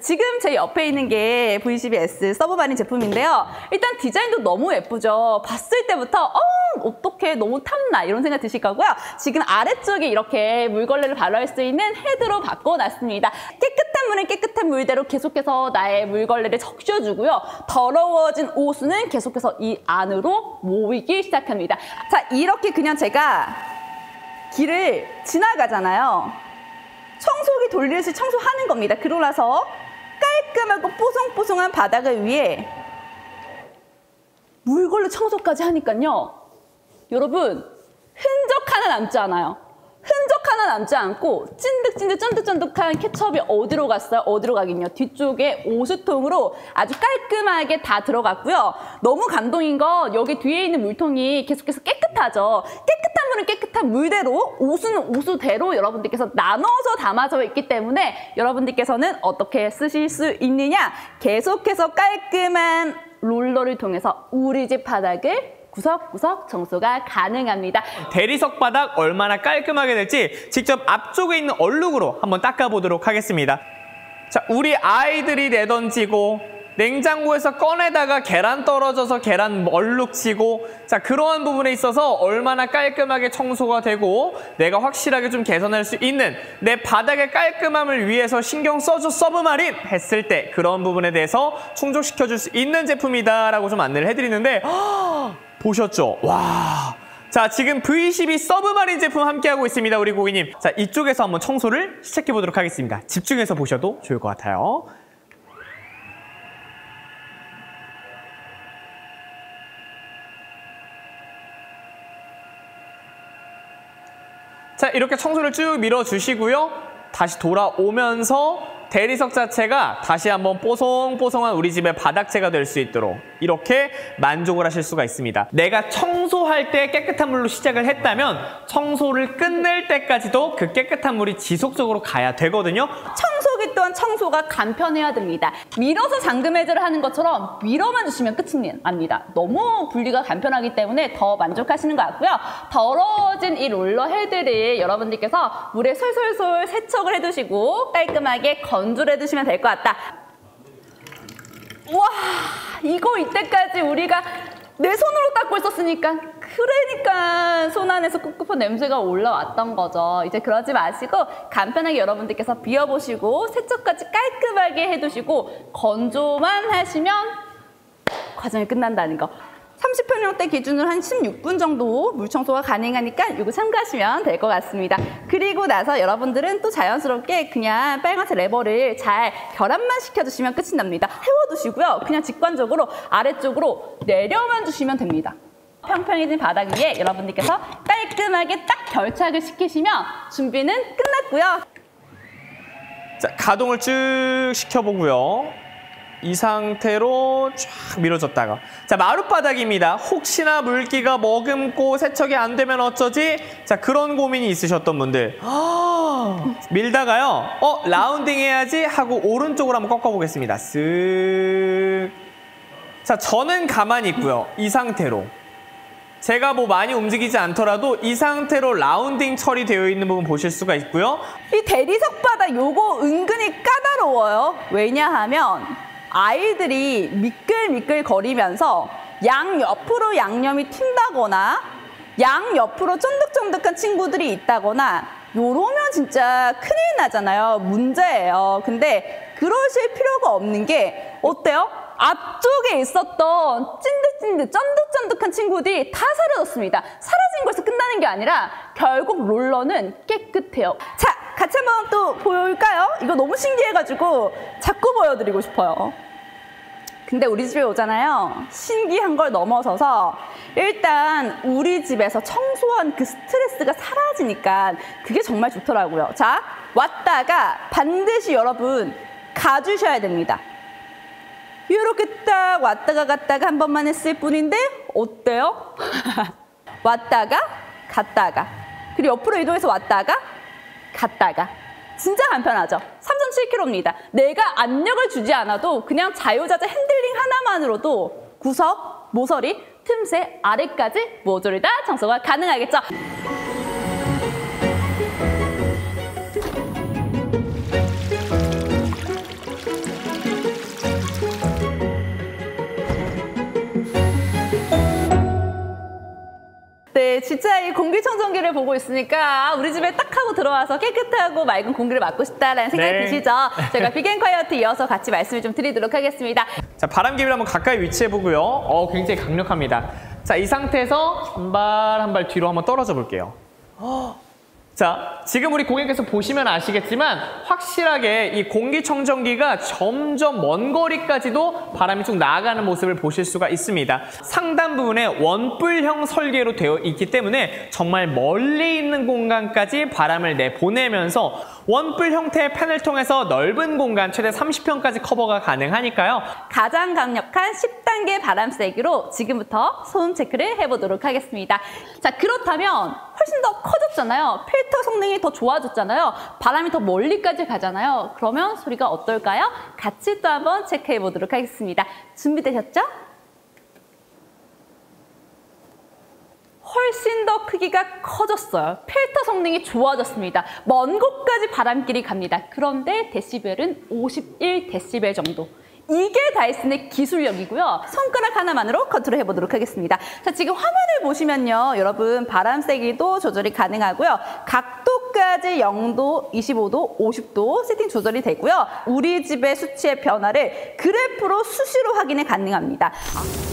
지금 제 옆에 있는 게 V12S 서브마린 제품인데요. 일단 디자인도 너무 예쁘죠. 봤을 때부터 어떡해 너무 탐나 이런 생각 드실 거고요. 지금 아래쪽에 이렇게 물걸레를 발효할 수 있는 헤드로 바꿔놨습니다. 깨끗한 물은 깨끗한 물대로 계속해서 나의 물걸레를 적셔주고요. 더러워진 오수는 계속해서 이 안으로 모이기 시작합니다. 자, 이렇게 그냥 제가 길을 지나가잖아요. 청소기 돌리듯이 청소하는 겁니다. 그러고 나서 깔끔하고 뽀송뽀송한 바닥을 위해 물걸레 청소까지 하니까요. 여러분, 흔적 하나 남지 않아요. 흔적 하나 남지 않고 찐득찐득 쫀득쫀득한 케첩이 어디로 갔어요? 어디로 가긴요? 뒤쪽에 오수통으로 아주 깔끔하게 다 들어갔고요. 너무 감동인 건 여기 뒤에 있는 물통이 계속해서 깨끗하죠. 깨끗한 물은 깨끗한 물대로, 오수는 오수대로 여러분들께서 나눠서 담아져 있기 때문에 여러분들께서는 어떻게 쓰실 수 있느냐? 계속해서 깔끔한 롤러를 통해서 우리 집 바닥을 구석구석 청소가 가능합니다. 대리석 바닥 얼마나 깔끔하게 될지 직접 앞쪽에 있는 얼룩으로 한번 닦아보도록 하겠습니다. 자, 우리 아이들이 내던지고 냉장고에서 꺼내다가 계란 떨어져서 계란 얼룩지고 자 그러한 부분에 있어서 얼마나 깔끔하게 청소가 되고 내가 확실하게 좀 개선할 수 있는 내 바닥의 깔끔함을 위해서 신경 써줘 서브마린 했을 때 그런 부분에 대해서 충족시켜줄 수 있는 제품이다 라고 좀 안내를 해드리는데 보셨죠? 와. 자, 지금 V12 서브마린 제품 함께하고 있습니다, 우리 고객님. 자, 이쪽에서 한번 청소를 시작해보도록 하겠습니다. 집중해서 보셔도 좋을 것 같아요. 자, 이렇게 청소를 쭉 밀어주시고요. 다시 돌아오면서 대리석 자체가 다시 한번 뽀송뽀송한 우리 집의 바닥재가 될 수 있도록 이렇게 만족을 하실 수가 있습니다. 내가 청소할 때 깨끗한 물로 시작을 했다면 청소를 끝낼 때까지도 그 깨끗한 물이 지속적으로 가야 되거든요. 청소기 또한 청소가 간편해야 됩니다. 밀어서 잠금 해제를 하는 것처럼 밀어만 주시면 끝이 납니다. 너무 분리가 간편하기 때문에 더 만족하시는 것 같고요. 더러워진 이 롤러 헤드를 여러분들께서 물에 솔솔솔 세척을 해두시고 깔끔하게 건조를 해두시면 될 것 같다. 와, 이거 이때까지 우리가 내 손으로 닦고 있었으니까 그러니까 손 안에서 꿉꿉한 냄새가 올라왔던 거죠. 이제 그러지 마시고 간편하게 여러분들께서 비워보시고 세척까지 깔끔하게 해두시고 건조만 하시면 과정이 끝난다는 거. 30평형대 기준으로 한 16분 정도 물청소가 가능하니까 이거 참고하시면 될 것 같습니다. 그리고 나서 여러분들은 또 자연스럽게 그냥 빨간색 레버를 잘 결합만 시켜주시면 끝이 납니다. 세워두시고요. 그냥 직관적으로 아래쪽으로 내려만 주시면 됩니다. 평평해진 바닥 위에 여러분들께서 깔끔하게 딱 결착을 시키시면 준비는 끝났고요. 자, 가동을 쭉 시켜보고요. 이 상태로 쫙 밀어줬다가 자 마룻바닥입니다. 혹시나 물기가 머금고 세척이 안 되면 어쩌지? 자 그런 고민이 있으셨던 분들 밀다가요 라운딩 해야지 하고 오른쪽으로 한번 꺾어보겠습니다. 쓱. 자 저는 가만히 있고요. 이 상태로 제가 뭐 많이 움직이지 않더라도 이 상태로 라운딩 처리되어 있는 부분 보실 수가 있고요. 이 대리석 바닥 요거 은근히 까다로워요. 왜냐하면 아이들이 미끌미끌 거리면서 양옆으로 양념이 튄다거나 양옆으로 쫀득쫀득한 친구들이 있다거나 요러면 진짜 큰일 나잖아요. 문제예요. 근데 그러실 필요가 없는 게 어때요? 앞쪽에 있었던 찐득찐득 쫀득쫀득한 친구들이 다 사라졌습니다. 사라진 것에서 끝나는 게 아니라 결국 롤러는 깨끗해요. 자, 같이 한번 또 보여볼까요? 이거 너무 신기해가지고 자꾸 보여드리고 싶어요. 근데 우리 집에 오잖아요. 신기한 걸 넘어서서 일단 우리 집에서 청소한 그 스트레스가 사라지니까 그게 정말 좋더라고요. 자, 왔다가 반드시 여러분 가주셔야 됩니다. 이렇게 딱 왔다가 갔다가 한 번만 했을 뿐인데 어때요? 왔다가 갔다가 그리고 옆으로 이동해서 왔다가 갔다가 진짜 간편하죠? 3.7kg입니다. 내가 압력을 주지 않아도 그냥 자유자재 핸들링 하나만으로도 구석, 모서리, 틈새, 아래까지 모조리 다 청소가 가능하겠죠? 진짜 이 공기청정기를 보고 있으니까 우리 집에 딱 하고 들어와서 깨끗하고 맑은 공기를 맡고 싶다라는 생각이 네. 드시죠? 저희가 비겐콰이어트 이어서 같이 말씀을 좀 드리도록 하겠습니다. 자, 바람개비를 한번 가까이 위치해 보고요. 굉장히 강력합니다. 자, 이 상태에서 한 발 뒤로 한번 떨어져 볼게요. 자, 지금 우리 고객님께서 보시면 아시겠지만 확실하게 이 공기청정기가 점점 먼 거리까지도 바람이 쭉 나아가는 모습을 보실 수가 있습니다. 상단 부분에 원뿔형 설계로 되어 있기 때문에 정말 멀리 있는 공간까지 바람을 내보내면서 원뿔 형태의 팬을 통해서 넓은 공간 최대 30평까지 커버가 가능하니까요. 가장 강력한 10단계 바람 세기로 지금부터 소음 체크를 해보도록 하겠습니다. 자, 그렇다면 훨씬 더 커졌잖아요. 필터 성능이 더 좋아졌잖아요. 바람이 더 멀리까지 가잖아요. 그러면 소리가 어떨까요? 같이 또 한번 체크해 보도록 하겠습니다. 준비되셨죠? 훨씬 더 크기가 커졌어요. 필터 성능이 좋아졌습니다. 먼 곳까지 바람길이 갑니다. 그런데 데시벨은 51데시벨 정도. 이게 다이슨의 기술력이고요. 손가락 하나만으로 컨트롤 해보도록 하겠습니다. 자, 지금 화면을 보시면요. 여러분 바람 세기도 조절이 가능하고요. 각도까지 0도, 25도, 50도 세팅 조절이 되고요. 우리 집의 수치의 변화를 그래프로 수시로 확인이 가능합니다.